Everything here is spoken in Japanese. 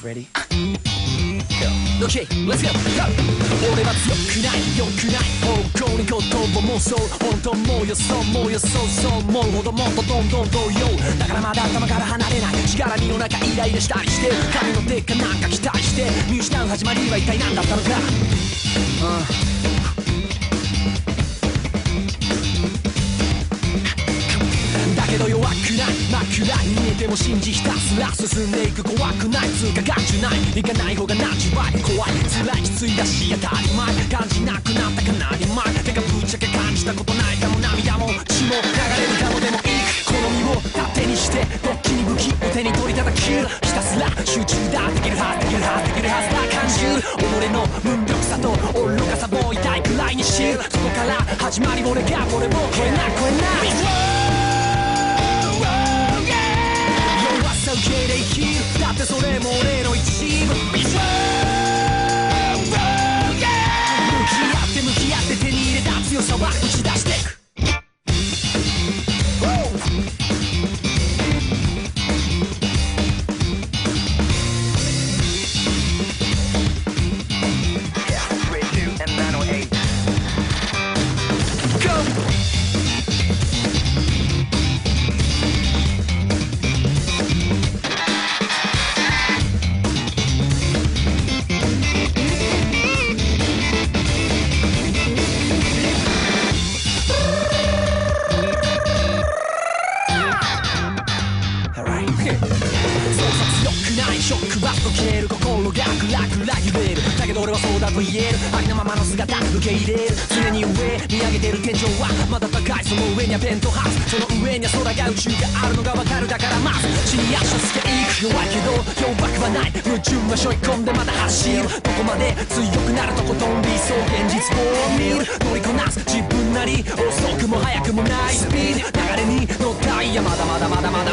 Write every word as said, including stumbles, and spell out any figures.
Ready? Okay, let's go! 俺は強くない、良くない方向に言葉妄想本当もうよそうもうよそうそう思うほどもっとどんどん動揺だからまだ頭から離れないしがらみの中イライラしたりして神の手かなんか期待して見失う始まりは一体何だったのか、uhけど弱くない真っ暗に見えても信じひたすら進んでいく怖くない通過眼中ない行かない方が何十倍怖い辛いきついだし当たり前感じなくなったかなり前てかぶっちゃけ感じたことないかも涙も血も流れるかもでもいい好みを盾にしてドッキリ武器を手に取り叩きひたすら集中だできるはずできるはずできるはずだ感じる己の無力さと愚かさも痛いくらいに知るそこから始まり俺が俺も超えない超えない受け入れ生きるだってそれも俺の一部向き合って向き合って手に入れた強さは打ち出していくショックは解ける心がクラクラ揺れるだけど俺はそうだと言えるありのままの姿受け入れる常に上見上げてる天井はまだ高いその上にはペントハウスその上には空が宇宙があるのがわかるだからまず地に足をつけいく弱いけど脅迫はない矛盾は背負い込んでまた走るどこまで強くなるとことん理想現実を見る乗りこなす自分なり遅くも速くもないスピード流れに乗ったいやまだまだまだまだ